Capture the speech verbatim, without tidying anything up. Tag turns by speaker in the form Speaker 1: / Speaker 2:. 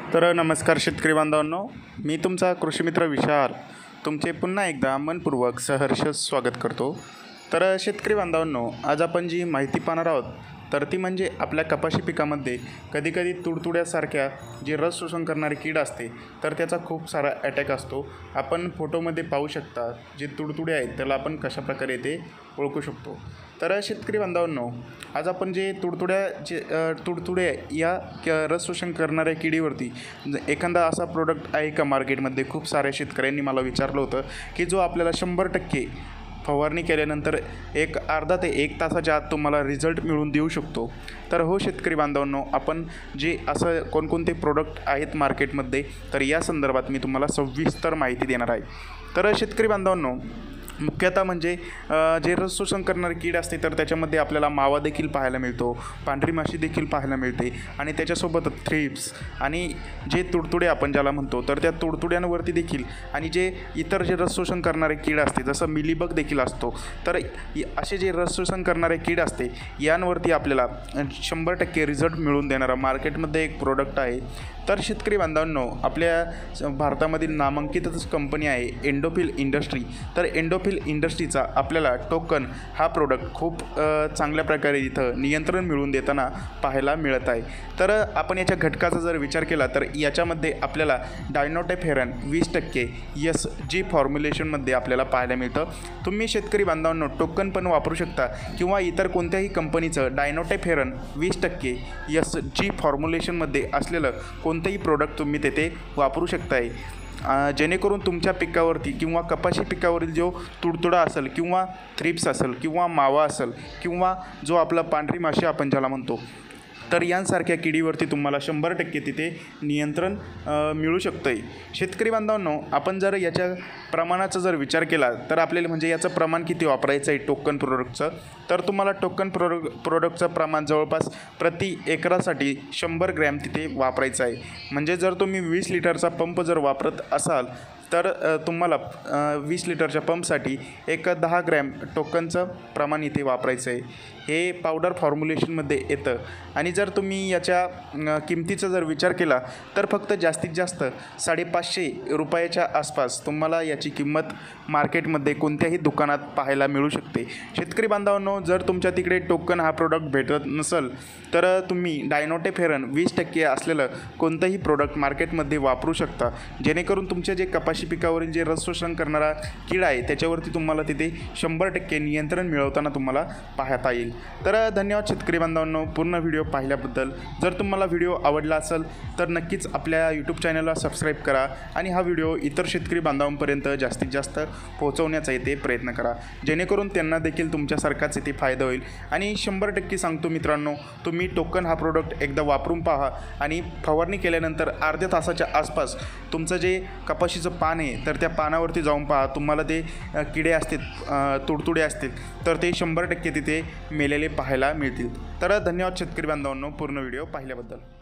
Speaker 1: तर नमस्कार शेतकरी बांधवांनो, मी तुमचा कृषी मित्र विशाल तुमचे पुन्हा एकदा मनपूर्वक सहर्ष स्वागत करतो। तर शेतकरी बांधवांनो, आज आपण जी माहिती पाहणार आहोत तर ती म्हणजे आपल्या कपाशी पिकामध्ये कधीकधी तुडतुड्यासारख्या जे रस शोषण करणारी कीड असते तर त्याचा खूप सारा अटॅक असतो। आपण फोटोमध्ये पाहू शकता जे तुडतुडे आहेत त्याला आपण कशा प्रकारे ते ओळखू शकतो। तर शेतकरी बांधवांनो, आज आपण जे तुडतुड्या जे तुडतुडे या रस शोषण करणाऱ्या किडीवरती एखादा असा प्रोडक्ट आहे का मार्केटमध्ये, खूप साऱ्या शेतकऱ्यांनी मला विचारलं होतं की जो आपल्याला शंभर टक्के फवारणी केल्यानंतर एक अर्धा ते एक तासाच्या आत तुम्हाला रिझल्ट मिळून देऊ शकतो। तर हो शेतकरी बांधवांनो, आपण जे असं कोणकोणते प्रोडक्ट आहेत मार्केटमध्ये तर या संदर्भात मी तुम्हाला सविस्तर माहिती देणार आहे। तर शेतकरी बांधवांनो, मुख्यतः म्हणजे जे रस शोषण करणारी कीड असते तर त्याच्यामध्ये आपल्याला मावा देखील पाहायला मिळतो, पांढरी माशी देखील पाहायला मिळते आणि त्याच्यासोबत थ्रिप्स आणि जे तुडतुडे आपण ज्याला म्हणतो तर त्या तुडतुड्यांवरती देखील आणि जे इतर जे रस शोषण करणारे कीड असते जसं मिलीबग देखील असतो, तर असे जे रस शोषण करणारे कीड असते यांवरती आपल्याला शंभर टक्के रिझल्ट मिळून देणारा मार्केटमध्ये एक प्रोडक्ट आहे। तर शेतकरी बांधवांनो, आपल्या भारतामधील नामांकितच कंपनी आहे एंडोफिल इंडस्ट्री। तर एंडोफिल इंडस्ट्रीचा आपल्याला टोकन हा प्रोडक्ट खूप चांगल्या प्रकारे इथं नियंत्रण मिळवून देताना पाहायला मिळत आहे। तर आपण याच्या घटकाचा जर विचार केला तर याच्यामध्ये आपल्याला डायनोटेफेरन वीस टक्के एस जी फॉर्म्युलेशनमध्ये आपल्याला पाहायला मिळतं। तुम्ही शेतकरी बांधवांनो टोकन पण वापरू शकता किंवा इतर कोणत्याही कंपनीचं डायनोटेफेरन वीस टक्के एस जी फॉर्म्युलेशनमध्ये असलेलं कोणतंही प्रोडक्ट तुम्ही तेथे वापरू शकताय, जेणेकरून तुमच्या पिकावरती किंवा कपाशी पिकावरील जो तुडतुडा असेल किंवा थ्रिप्स असेल किंवा मावा असेल किंवा जो आपला पांढरी माशी आपण ज्याला म्हणतो तर यांसारख्या किडीवरती तुम्हाला शंभर टक्के तिथे नियंत्रण मिळू शकतं आहे। शेतकरी बांधवांनो, आपण जर याच्या प्रमाणाचा जर विचार केला तर आपल्याला म्हणजे याचं प्रमाण किती वापरायचं आहे टोकन प्रोडक्टचं, तर तुम्हाला टोकन प्रोडक्ट प्रोडक्टचं प्रमाण जवळपास प्रति एकरासाठी शंभर ग्रॅम तिथे वापरायचं आहे। म्हणजे जर तुम्ही वीस लिटरचा पंप जर वापरत असाल तर तुम्हाला वीस लिटरच्या पंपसाठी एक दहा ग्रॅम टोकनचं प्रमाण इथे वापरायचं आहे। हे पावडर फॉर्म्युलेशनमध्ये येतं आणि जर तुम्ही याच्या किमतीचा जर विचार केला तर फक्त जास्तीत जास्त साडेपाचशे रुपयाच्या आसपास तुम्हाला याची किंमत मार्केटमध्ये कोणत्याही दुकानात पाहायला मिळू शकते। शेतकरी बांधवांनो, जर तुमच्या तिकडे टोकन हा प्रोडक्ट भेटत नसेल तर तुम्ही डायनोटेफेरन वीस टक्के असलेलं कोणतंही प्रोडक्ट मार्केटमध्ये वापरू शकता, जेणेकरून तुमचे जे कपाशी पिकावरील जे रस शोषण करणारा कीड आहे त्याच्यावरती तुम्हाला तिथे शंभर टक्के नियंत्रण मिळवताना तुम्हाला पाहता येईल। तर धन्यवाद शेतकरी बांधवांनो पूर्ण व्हिडिओ पाहिल्याबद्दल। जर तुम्हाला व्हिडिओ आवडला असेल तर नक्कीच आपल्या यूट्यूब चॅनलला सबस्क्राईब करा आणि हा व्हिडिओ इतर शेतकरी बांधवांपर्यंत जास्तीत जास्त पोहोचवण्याचा इथे प्रयत्न करा, जेणेकरून त्यांना देखील तुमच्यासारखाच इथे फायदा होईल। आणि शंभर टक्के सांगतो मित्रांनो, तुम्ही टोकन हा प्रोडक्ट एकदा वापरून पहा आणि फवारणी केल्यानंतर अर्ध्या तासाच्या आसपास तुमचं जे कपाशीचं पान आहे तर त्या पानावरती जाऊन पहा, तुम्हाला ते किडे असतील तुडतुडे असतील तर ते शंभर टक्के तिथे मेलेले पाहायला मिळतील। तर धन्यवाद शेतकरी बांधवांनो पूर्ण व्हिडिओ पाहिल्याबद्दल।